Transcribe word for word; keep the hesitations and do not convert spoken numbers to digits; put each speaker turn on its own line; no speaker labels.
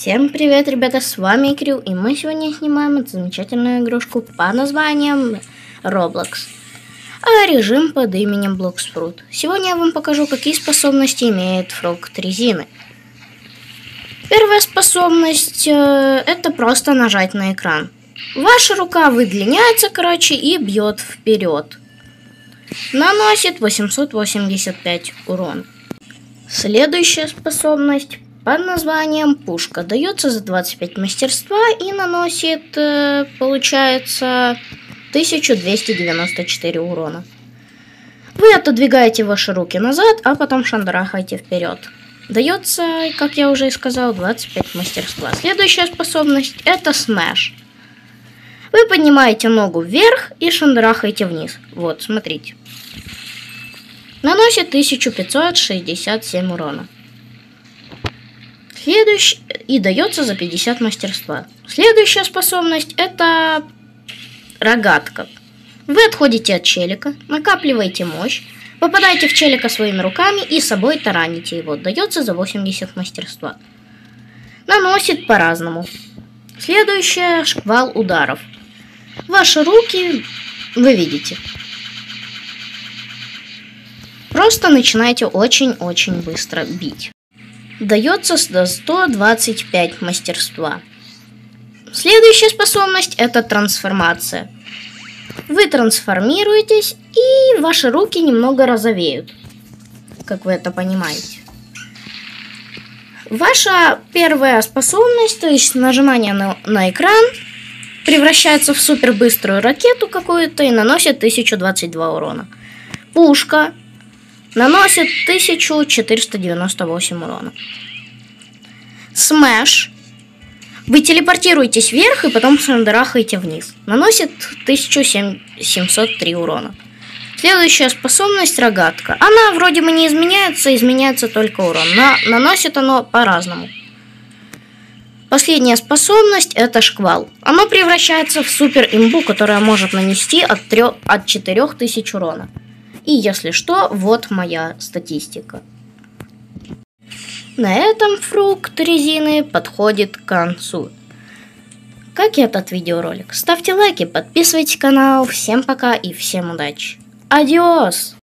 Всем привет, ребята, с вами Крю, и мы сегодня снимаем эту замечательную игрушку под названием Roblox, а режим под именем Bloxfruit. Сегодня я вам покажу, какие способности имеет фрукт резины. Первая способность э, это просто нажать на экран. Ваша рука выдлиняется, короче, и бьет вперед. Наносит восемьсот восемьдесят пять урона. Следующая способность под названием пушка. Дается за двадцать пять мастерства и наносит, э, получается, тысячу двести девяносто четыре урона. Вы отодвигаете ваши руки назад, а потом шандарахаете вперед. Дается, как я уже и сказал, двадцать пять мастерства. Следующая способность это смеш. Вы поднимаете ногу вверх и шандарахаете вниз. Вот, смотрите. Наносит тысячу пятьсот шестьдесят семь урона. Следующий и дается за пятьдесят мастерства. Следующая способность это рогатка. Вы отходите от челика, накапливаете мощь, попадаете в челика своими руками и собой тараните его. Дается за восемьдесят мастерства. Наносит по-разному. Следующая шквал ударов. Ваши руки вы видите. Просто начинайте очень-очень быстро бить. Дается за сто двадцать пять мастерства. Следующая способность это трансформация. Вы трансформируетесь, и ваши руки немного розовеют, как вы это понимаете. Ваша первая способность, то есть нажимание на, на экран, превращается в супербыструю ракету какую-то и наносит тысячу двадцать два урона. Пушка наносит тысячу четыреста девяносто восемь урона. Смеш. Вы телепортируетесь вверх и потом шандарахаете вниз. Наносит тысячу семьсот три урона. Следующая способность рогатка. Она вроде бы не изменяется, изменяется только урон. Но наносит оно по-разному. Последняя способность это шквал. Оно превращается в супер имбу, которая может нанести от, трёх, от четырёх тысяч урона. И если что, вот моя статистика. На этом фрукт резины подходит к концу. Как и этот видеоролик. Ставьте лайки, подписывайтесь на канал. Всем пока и всем удачи. Адиос!